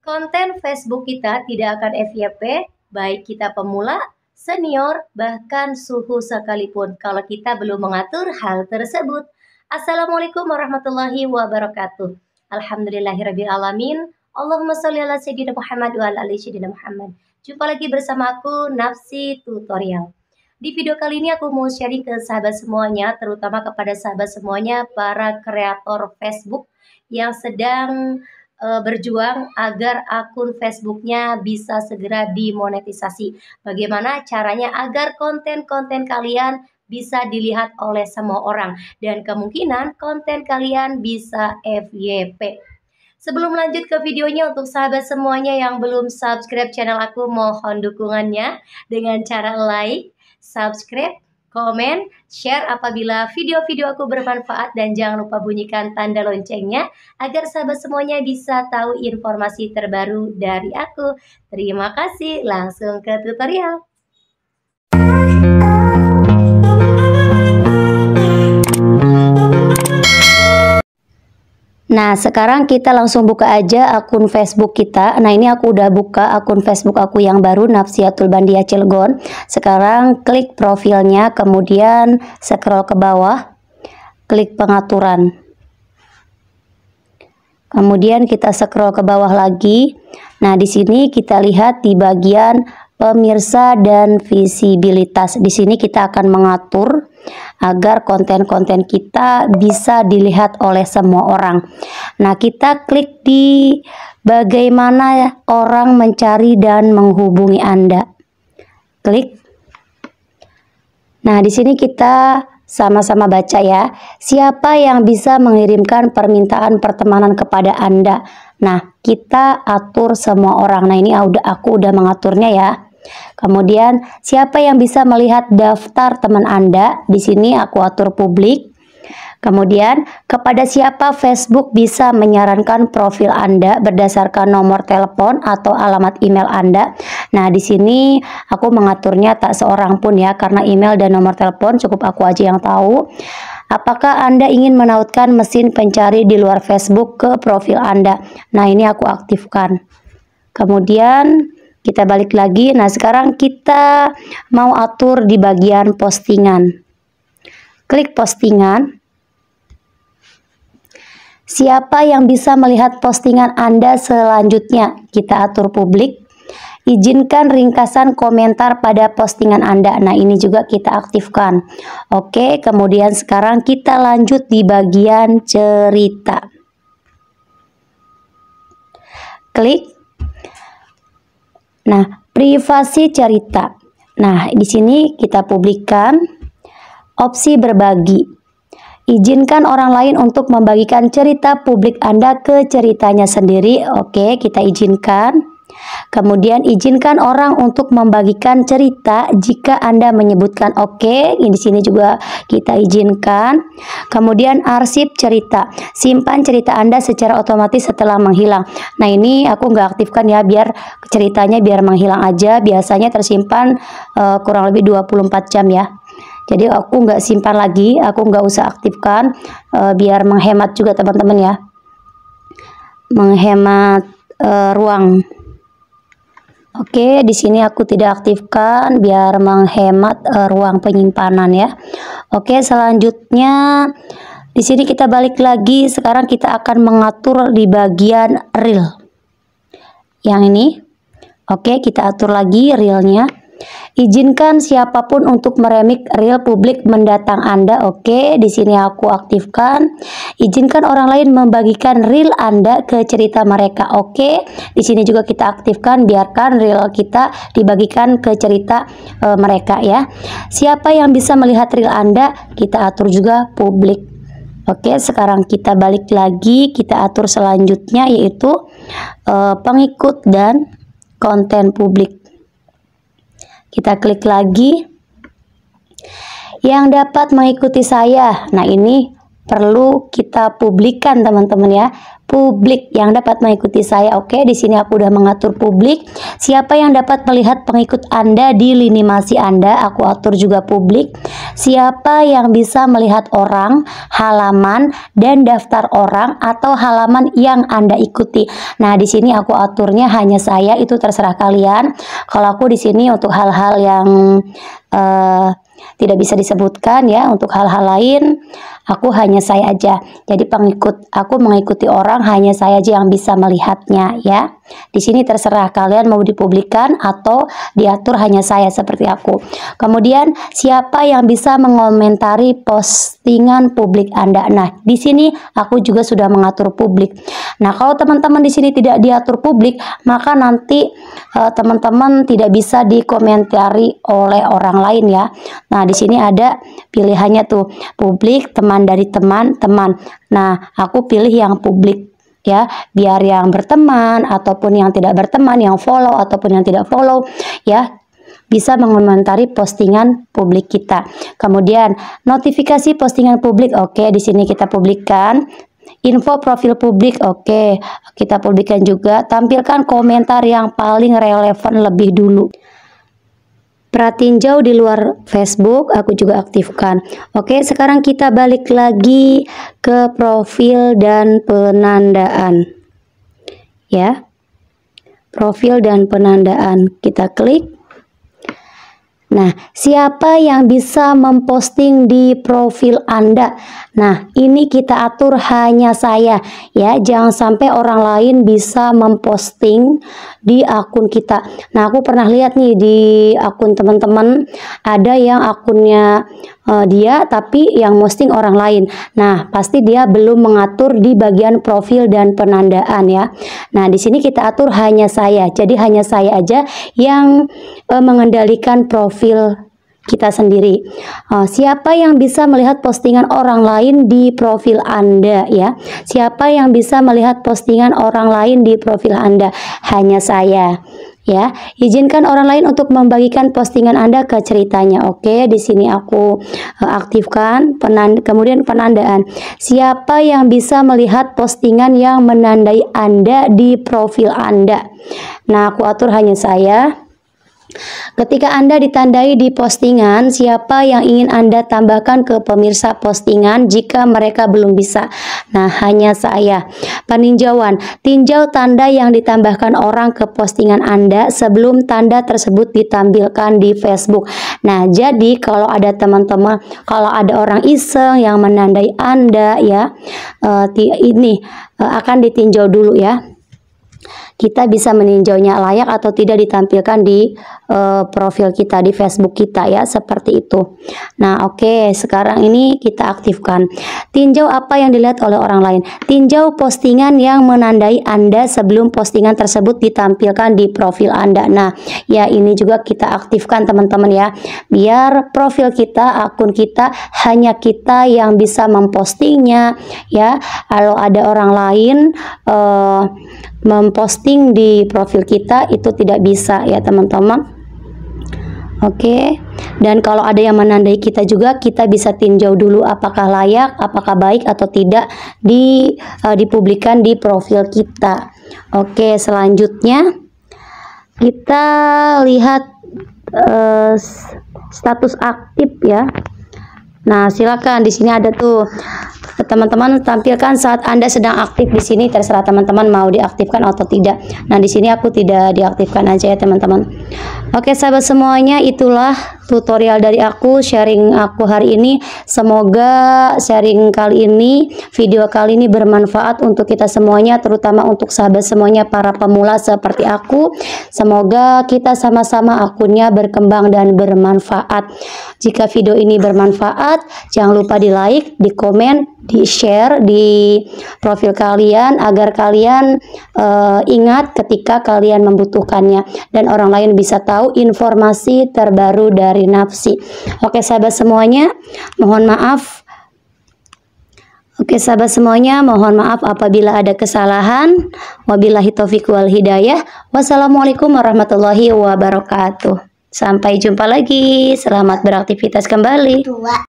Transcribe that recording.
Konten Facebook kita tidak akan FYP, baik kita pemula, senior, bahkan suhu sekalipun kalau kita belum mengatur hal tersebut. Assalamualaikum warahmatullahi wabarakatuh. Alhamdulillahirrabbilalamin. Allahumma sholli ala sayyidina Muhammad wa ala ali sayyidina Muhammad. Jumpa lagi bersama aku, Nafsi Tutorial. Di video kali ini aku mau sharing ke sahabat semuanya, terutama kepada sahabat semuanya para kreator Facebook yang sedang berjuang agar akun Facebooknya bisa segera dimonetisasi. Bagaimana caranya agar konten-konten kalian bisa dilihat oleh semua orang dan kemungkinan konten kalian bisa FYP. Sebelum lanjut ke videonya, untuk sahabat semuanya yang belum subscribe channel aku, mohon dukungannya dengan cara like, subscribe, komen, share apabila video-video aku bermanfaat, dan jangan lupa bunyikan tanda loncengnya agar sahabat semuanya bisa tahu informasi terbaru dari aku. Terima kasih, langsung ke tutorial. Nah, sekarang kita langsung buka aja akun Facebook kita. Nah, ini aku udah buka akun Facebook aku yang baru, Nafsiatul Bandia Cilegon. Sekarang klik profilnya, kemudian scroll ke bawah, klik pengaturan. Kemudian kita scroll ke bawah lagi. Nah, di sini kita lihat di bagian pemirsa dan visibilitas. Di sini kita akan mengatur agar konten-konten kita bisa dilihat oleh semua orang. Nah, kita klik di bagaimana orang mencari dan menghubungi Anda. Klik. Nah, di sini kita sama-sama baca ya. Siapa yang bisa mengirimkan permintaan pertemanan kepada Anda? Nah, kita atur semua orang. Nah, ini aku udah mengaturnya ya. Kemudian siapa yang bisa melihat daftar teman Anda? Di sini aku atur publik. Kemudian kepada siapa Facebook bisa menyarankan profil Anda berdasarkan nomor telepon atau alamat email Anda. Nah, di sini aku mengaturnya tak seorang pun ya, karena email dan nomor telepon cukup aku aja yang tahu. Apakah Anda ingin menautkan mesin pencari di luar Facebook ke profil Anda? Nah, ini aku aktifkan. Kemudian kita balik lagi. Nah, sekarang kita mau atur di bagian postingan. Klik postingan. Siapa yang bisa melihat postingan Anda selanjutnya? Kita atur publik. Izinkan ringkasan komentar pada postingan Anda. Nah, ini juga kita aktifkan. Oke, kemudian sekarang kita lanjut di bagian cerita. Klik. Nah, privasi cerita. Nah, di sini kita publikkan opsi berbagi. Izinkan orang lain untuk membagikan cerita publik Anda ke ceritanya sendiri. Oke, kita izinkan. Kemudian izinkan orang untuk membagikan cerita jika Anda menyebutkan oke. Di sini juga kita izinkan. Kemudian arsip cerita. Simpan cerita Anda secara otomatis setelah menghilang. Nah, ini aku nggak aktifkan ya, biar ceritanya biar menghilang aja. Biasanya tersimpan kurang lebih 24 jam ya. Jadi aku nggak simpan lagi, aku nggak usah aktifkan, biar menghemat juga teman-teman ya. Menghemat ruang. Oke, di sini aku tidak aktifkan biar menghemat ruang penyimpanan ya. Oke, selanjutnya di sini kita balik lagi. Sekarang kita akan mengatur di bagian reel. Yang ini. Oke, kita atur lagi reelnya. Izinkan siapapun untuk meremik reel publik mendatang Anda. Oke, di sini aku aktifkan. Izinkan orang lain membagikan reel Anda ke cerita mereka. Oke, di sini juga kita aktifkan, biarkan reel kita dibagikan ke cerita mereka ya. Siapa yang bisa melihat reel Anda? Kita atur juga publik. Oke, sekarang kita balik lagi, kita atur selanjutnya yaitu pengikut dan konten publik. Kita klik lagi. Yang dapat mengikuti saya. Nah, ini perlu kita publikkan teman-teman ya. publik yang dapat mengikuti saya. Oke, di sini aku udah mengatur publik. Siapa yang dapat melihat pengikut Anda di lini masa Anda, aku atur juga publik. Siapa yang bisa melihat orang, halaman, dan daftar orang atau halaman yang Anda ikuti. Nah, di sini aku aturnya hanya saya, itu terserah kalian. Kalau aku di sini untuk hal-hal yang tidak bisa disebutkan ya, untuk hal-hal lain aku hanya saya aja. Jadi aku mengikuti orang, hanya saya aja yang bisa melihatnya ya. Di sini terserah kalian mau dipublikkan atau diatur hanya saya seperti aku. Kemudian siapa yang bisa mengomentari postingan publik Anda? Nah, di sini aku juga sudah mengatur publik. Nah, kalau teman-teman di sini tidak diatur publik, maka nanti teman-teman tidak bisa dikomentari oleh orang lain ya. Nah, di sini ada pilihannya tuh, publik, teman dari teman-teman. Nah, aku pilih yang publik ya, biar yang berteman ataupun yang tidak berteman, yang follow ataupun yang tidak follow ya, bisa mengomentari postingan publik kita. Kemudian notifikasi postingan publik, oke, di sini kita publikkan. Info profil publik, oke, kita publikkan juga. Tampilkan komentar yang paling relevan lebih dulu. Pratinjau di luar Facebook aku juga aktifkan. Oke, sekarang kita balik lagi ke profil dan penandaan ya. Profil dan penandaan kita klik. Nah, siapa yang bisa memposting di profil Anda? Nah, ini kita atur hanya saya ya, jangan sampai orang lain bisa memposting di akun kita. Nah, aku pernah lihat nih di akun teman-teman, ada yang akunnya dia tapi yang posting orang lain. Nah, pasti dia belum mengatur di bagian profil dan penandaan ya. Nah, di sini kita atur hanya saya. Jadi hanya saya aja yang mengendalikan profil kita sendiri. Siapa yang bisa melihat postingan orang lain di profil Anda ya? Siapa yang bisa melihat postingan orang lain di profil Anda? Hanya saya. Ya, izinkan orang lain untuk membagikan postingan Anda ke ceritanya. Oke, di sini aku aktifkan kemudian penandaan. Siapa yang bisa melihat postingan yang menandai Anda di profil Anda? Nah, aku atur hanya saya. Ketika Anda ditandai di postingan, siapa yang ingin Anda tambahkan ke pemirsa postingan jika mereka belum bisa? Nah, hanya saya. Peninjauan, tinjau tanda yang ditambahkan orang ke postingan Anda sebelum tanda tersebut ditampilkan di Facebook. Nah, jadi kalau ada teman-teman, kalau ada orang iseng yang menandai Anda ya, ini akan ditinjau dulu ya. Kita bisa meninjaunya layak atau tidak ditampilkan di profil kita di Facebook kita ya, seperti itu. Nah, oke, sekarang ini kita aktifkan. Tinjau apa yang dilihat oleh orang lain. Tinjau postingan yang menandai Anda sebelum postingan tersebut ditampilkan di profil Anda. Nah, ya ini juga kita aktifkan teman-teman ya. Biar profil kita, akun kita, hanya kita yang bisa mempostingnya ya. Kalau ada orang lain memposting di profil kita itu tidak bisa ya teman-teman. Oke, dan kalau ada yang menandai kita juga, kita bisa tinjau dulu apakah layak, apakah baik atau tidak dipublikkan di profil kita. Oke, selanjutnya kita lihat status aktif ya. Nah, silakan di sini ada tuh teman-teman tampilkan saat Anda sedang aktif. Di sini terserah teman-teman mau diaktifkan atau tidak. Nah, di sini aku tidak diaktifkan aja ya teman-teman. Oke, sahabat semuanya, itulah tutorial dari aku, sharing aku hari ini. Semoga sharing kali ini, video kali ini bermanfaat untuk kita semuanya, terutama untuk sahabat semuanya para pemula seperti aku. Semoga kita sama-sama akunnya berkembang dan bermanfaat. Jika video ini bermanfaat, jangan lupa di like, di komen, di share di profil kalian agar kalian ingat ketika kalian membutuhkannya dan orang lain bisa tahu informasi terbaru dari Nafsi. Oke sahabat semuanya, mohon maaf. Oke sahabat semuanya, mohon maaf apabila ada kesalahan. Wabillahi taufiq wal hidayah. Wassalamualaikum warahmatullahi wabarakatuh. Sampai jumpa lagi. Selamat beraktivitas kembali.